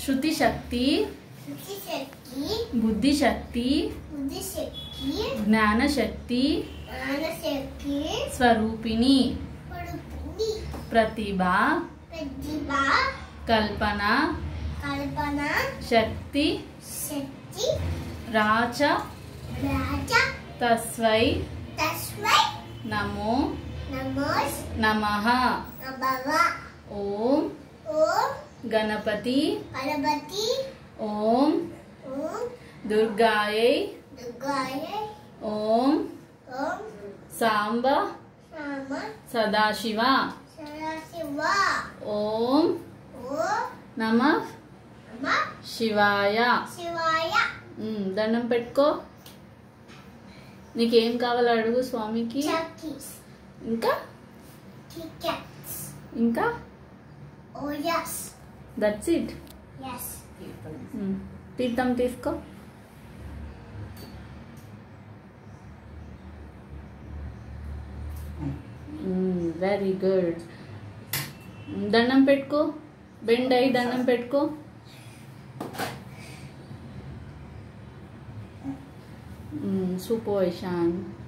శృతి శక్తి బుద్ధి శక్తి జ్ఞాన శక్తి స్వరూపిణి ప్రతిభ కల్పన శక్తి రాచ తస్వై నమో నమః. ఓం గణపతి ఓం దుర్గాయై ఓం సాంబ సదాశివ ఓం నమః శివాయ. దండం పెట్టుకో. నీకేం కావాలో అడుగు స్వామికి. ఇంకా ఇంకా దట్స్ ఇట్. తీర్థం తీసుకో. Very good. దండం పెట్టుకో. బెండ్ అయ్యి దండం పెట్టుకో. సుపోషాన్.